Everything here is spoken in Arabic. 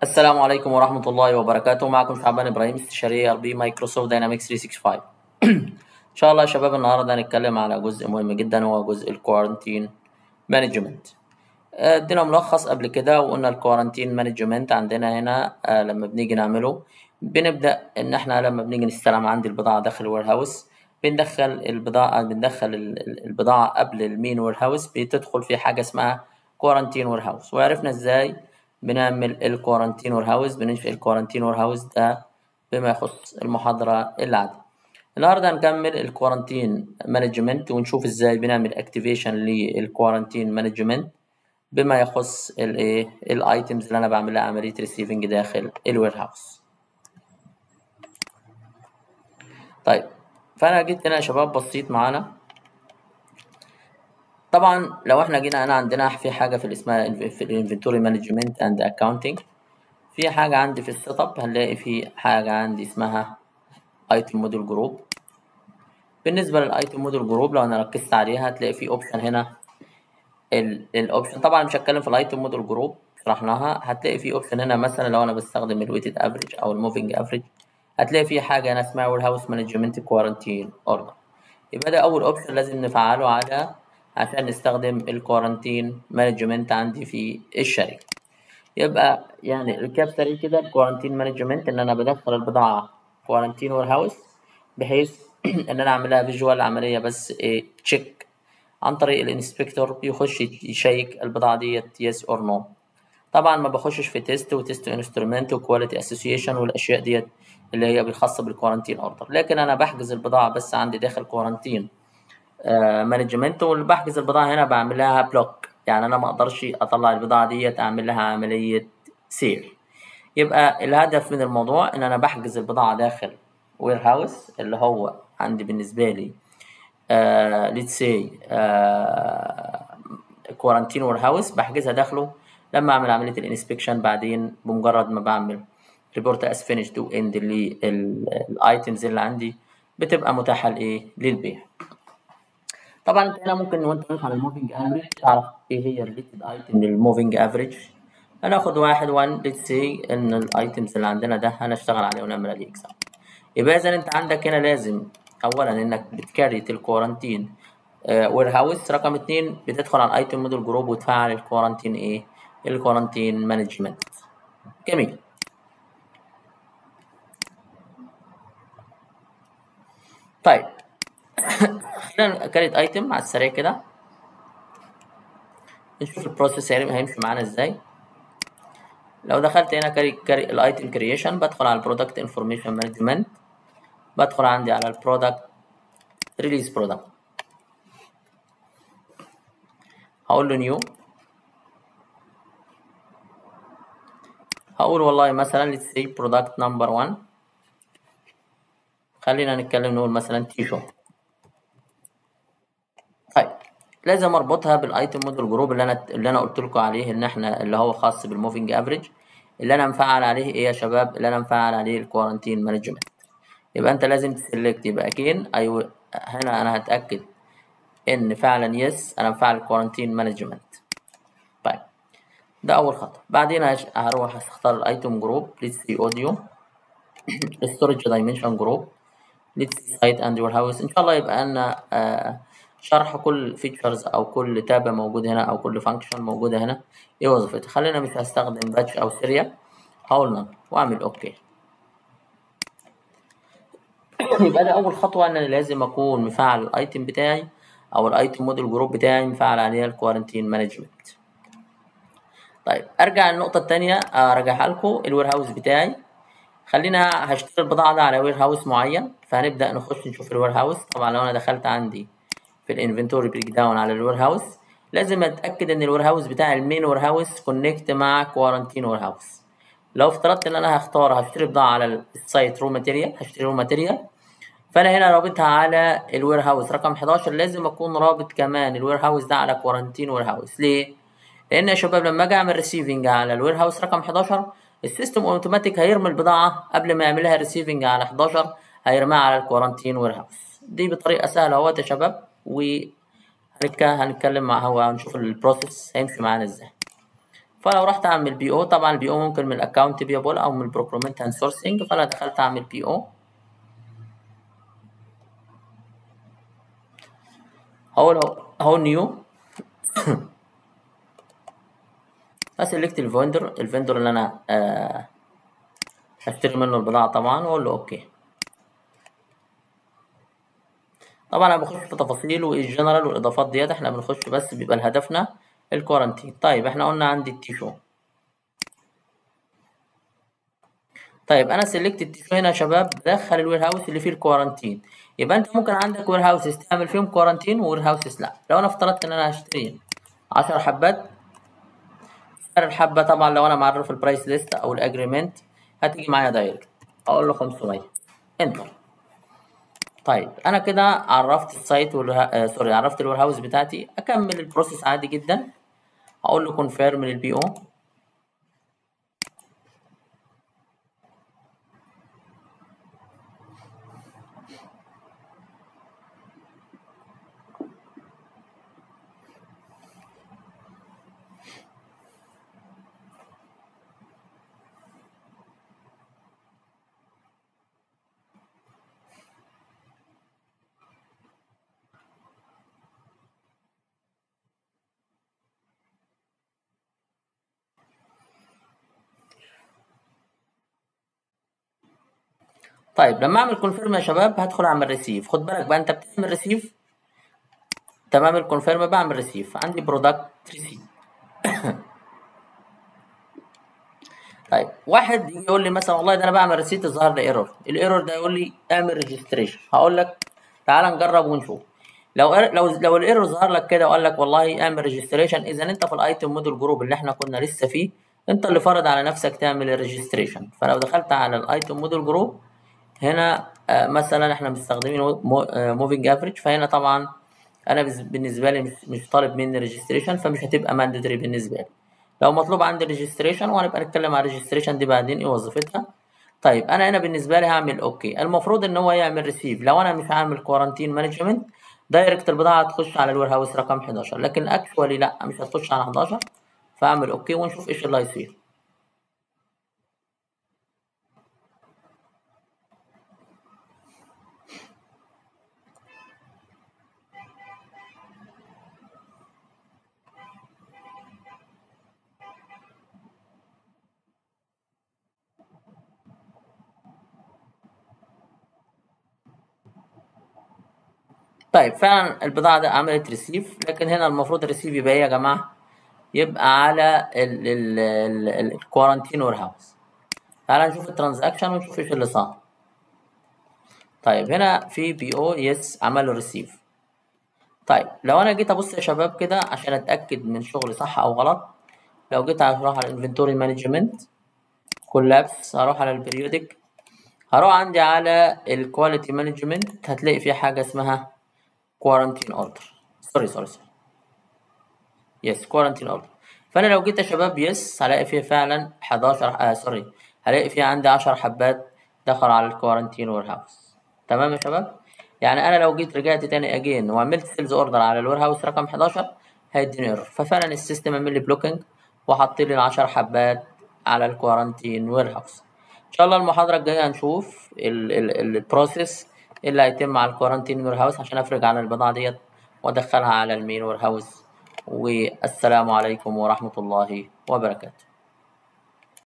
السلام عليكم ورحمة الله وبركاته. معكم شعبان إبراهيم، استشاري RP مايكروسوفت داينامكس 365. إن شاء الله يا شباب النهاردة هنتكلم على جزء مهم جدا، هو جزء الكوارنتين مانجمنت. ادينا ملخص قبل كده وقلنا الكوارنتين مانجمنت عندنا هنا لما بنيجي نعمله بنبدأ إن إحنا لما بنيجي نستلم عندي البضاعة داخل الوير هاوس، بندخل البضاعة قبل المين وير هاوس، بتدخل في حاجة اسمها كوارنتين وير هاوس. وعرفنا إزاي بنعمل الكوارنتين وير هاوس، بننشئ الكوارنتين وير هاوس ده بما يخص المحاضرة اللي عادة. النهارده هنكمل الكوارنتين مانجمنت ونشوف ازاي بنعمل اكتيفيشن للكوارنتين مانجمنت بما يخص الايتمز اللي انا بعمل لها عمليه ريسيفنج داخل الوير هاوس. طيب، فانا جيت هنا يا شباب بسيط معانا. طبعا لو احنا جينا هنا عندنا في حاجه في اسمها في الانفنتوري مانجمنت اند اكاونتنج، في حاجه عندي في السيت اب هنلاقي في حاجه عندي اسمها ايتم موديل جروب. بالنسبه للايتم موديل جروب لو انا ركزت عليها هتلاقي في اوبشن هنا. الاوبشن طبعا مش هتكلم في الايتم موديل جروب، شرحناها. هتلاقي في اوبشن هنا مثلا لو انا بستخدم الويتد افريج او الموفينج افريج، هتلاقي في حاجه هنا اسمها وير هاوس مانجمنت كوارنتين اوردر. يبقى ده اول اوبشن لازم نفعله عشان نستخدم الكوارنتين مانجمنت عندي في الشركه. يبقى يعني ريكاب سريع كده، الكوارنتين مانجمنت ان انا بدخل البضاعه كوارنتين وير هاوس بحيث ان انا اعملها فيجوال عمليه بس تشيك عن طريق الانسبكتور، بيخش يشيك البضاعة ديت يس اور نو. طبعا ما بخشش في تيست وتيست انسترومنت وكواليتي اسوسيشن والاشياء ديت اللي هي الخاصة بالكوارنتين اوردر، لكن انا بحجز البضاعة بس عندي داخل كوارنتين مانجمنت. واللي بحجز البضاعة هنا بعمل لها بلوك، يعني انا ما اقدرش اطلع البضاعة ديت اعمل لها عملية سير. يبقى الهدف من الموضوع ان انا بحجز البضاعة داخل وير هاوس اللي هو عندي بالنسبة لي let's say كوارنتين وير هاوس، بحجزها داخله لما اعمل عمليه الانسبكشن. بعدين بمجرد ما بعمل ريبورت از فينيشد واند للايتمز اللي عندي بتبقى متاحه للبيع. طبعا انت هنا ممكن وانت واقف على الموفينج افريج تعرف ايه هي الريليتد ايتم للموفينج افريج. هناخد واحد 1 ليتس سي ان الايتمز اللي عندنا ده هنشتغل عليه ونعمل عليه اكزام. يبقى اذا انت عندك هنا لازم اولا انك بتكريت الكورنتين وير هاوس. رقم 2 بتدخل على الايتم موديل جروب وتفعل الكورنتين الكورنتين مانجمنت. جميل. طيب خلينا كريت ايتم على السريع كده نشوف البروسيس هيمشي معانا ازاي. لو دخلت هنا كري الايتم كرييشن، بدخل على البرودكت انفورميشن مانجمنت، بدخل عندي على البرودكت ريليز برودكت، هقول له نيو، هقول والله مثلا let's say product number 1. خلينا نتكلم نقول مثلا تي شوت. طيب لازم اربطها بالايتم موديل جروب اللي انا قلت لكم عليه ان احنا اللي هو خاص بالموفينج افريج، اللي انا مفعل عليه ايه يا شباب؟ اللي انا مفعل عليه الكوارنتين مانجمنت. يبقى انت لازم تسلكت، يبقى اكيد ايوه هنا انا هتاكد ان فعلا يس انا مفعل الكوارنتين مانجمنت. طيب ده اول خطوه. بعدين هروح اختار الايتم جروب ليتس سي اوديو، ستورج دايمنشن جروب، ليتس سي سايت اند وير هاوس. ان شاء الله يبقى لنا شرح كل فيتشرز او كل تابة موجود هنا او كل فانكشن موجودة هنا ايه وظيفتها. خلينا مش هستخدم باتش او سيريال، هقول نون واعمل اوكي. يبقى ده اول خطوة ان انا لازم اكون مفعل الايتم بتاعي او الايتم موديل جروب بتاعي مفعل عليها الكوارنتين مانجمنت. طيب ارجع للنقطة التانية ارجعها لكم الوير هاوس بتاعي. خلينا هشتري البضاعة دي على وير هاوس معين، فهنبدأ نخش نشوف الوير هاوس. طبعا لو انا دخلت عندي في الانفنتوري بريك داون على الوير هاوس لازم اتاكد ان الوير هاوس بتاع المين وير هاوس كونكت مع كوارنتين وير هاوس. لو افترضت ان انا هشتري بضاعه على السايت رو ماتيريال، هشتري رو ماتيريال، فانا هنا رابطها على الوير هاوس رقم 11، لازم اكون رابط كمان الوير هاوس ده على كوارنتين وير هاوس. ليه؟ لان يا شباب لما اجي اعمل ريسيفنج على الوير هاوس رقم 11 السيستم اوتوماتيك هيرمي البضاعه قبل ما يعملها ريسيفنج على 11 هيرميها على الكوارنتين وير هاوس. دي بطريقه سهله اهوت يا شباب، هنتكلم مع هو هنشوف البروسيس هيمشي معانا ازاي. فلو رحت اعمل بي او، طبعا البي او ممكن من الاكونت بيبول او من البروكرومنت اند سورسنج، فانا دخلت اعمل بي او. هقول اهو نيو، اسلكت الفندور اللي انا هشتري منه البضاعه طبعا، واقول له اوكي. طبعا انا بخش في تفاصيل والجنرال والاضافات ديت، احنا بنخش بس بيبقى هدفنا الكورنتين. طيب احنا قلنا عندي التيشو. طيب انا سلكت التيشو هنا يا شباب، دخل الوير هاوس اللي فيه الكورنتين. يبقى انت ممكن عندك وير هاوسز تعمل فيهم كورنتين ووير هاوسز لا. لو انا افترضت ان انا هشتري 10 حبات، سعر الحبه طبعا لو انا معرف البرايس ليست او الاجريمنت هتيجي معايا دايركت، اقول له 500 انتر. طيب انا كده عرفت السايت سوري، عرفت الوير هاوس بتاعتي. اكمل البروسيس عادي جدا، اقول له كونفيرم للبي او. طيب لما اعمل كونفيرم يا شباب هدخل اعمل ريسيف. خد بالك بقى انت بتعمل ريسيف تمام. الكونفيرم بعمل ريسيف، عندي برودكت ريسيف. طيب واحد يجي يقول لي مثلا والله ده انا بعمل ريسيت ظهر لي ايرور، الايرور ده يقول لي اعمل ريجستريشن. هقول لك تعال نجرب ونشوف. لو الايرور ظهر لك كده وقال لك والله اعمل ريجستريشن، اذا انت في الايتم موديل جروب اللي احنا كنا لسه فيه، انت اللي فرض على نفسك تعمل الريجستريشن. فلو دخلت على الايتم موديل جروب هنا مثلا احنا مستخدمين موفينج افريج، فهنا طبعا انا بالنسبه لي مش طالب مني ريجستريشن، فمش هتبقى مانداتوري بالنسبه لي. لو مطلوب عندي ريجستريشن، وهنبقى نتكلم عن الريجستريشن دي بعدين ايه وظيفتها. طيب انا هنا بالنسبه لي هعمل اوكي. المفروض ان هو يعمل ريسيف. لو انا مش عامل كوارانتين مانجمنت، دايركت البضاعه هتخش على الوير هاوس رقم 11، لكن اكشوالي لا مش هتخش على 11. فاعمل اوكي ونشوف ايش اللي هيصير. طيب فعلا البضاعه دي عملت ريسيف، لكن هنا المفروض الريسيف يبقى ايه يا جماعه؟ يبقى على الكوارانتين وير هاوس. تعال نشوف الترانزاكشن ونشوف ايش اللي صار. طيب هنا في بي او يس عمل له ريسيف. طيب لو انا جيت ابص يا شباب كده عشان اتاكد من شغلي صح او غلط، لو جيت اروح على الانفنتوري مانجمنت كولابس، هروح على البريودك، هروح عندي على الكواليتي مانجمنت، هتلاقي في حاجه اسمها كوارانتين اوردر. سوري يس كوارانتين اوردر. فانا لو جيت يا شباب يس هلاقي فيه فعلا 11 هلاقي فيه عندي 10 حبات دخلوا على الكوارانتين وير هاوس. تمام يا شباب. يعني انا لو جيت رجعت تاني اجين وعملت سيلز اوردر على الوير هاوس رقم 11 هيديني ايرور. ففعلا السيستم عمل لي بلوكينج وحط لي ال10 حبات على الكوارانتين وير هاوس. ان شاء الله المحاضره الجايه هنشوف البروسيس اللي هيتم على الكوارانتين وير هاوس عشان افرج على البضاعه ديت وادخلها على المين وير هاوس. والسلام عليكم ورحمه الله وبركاته.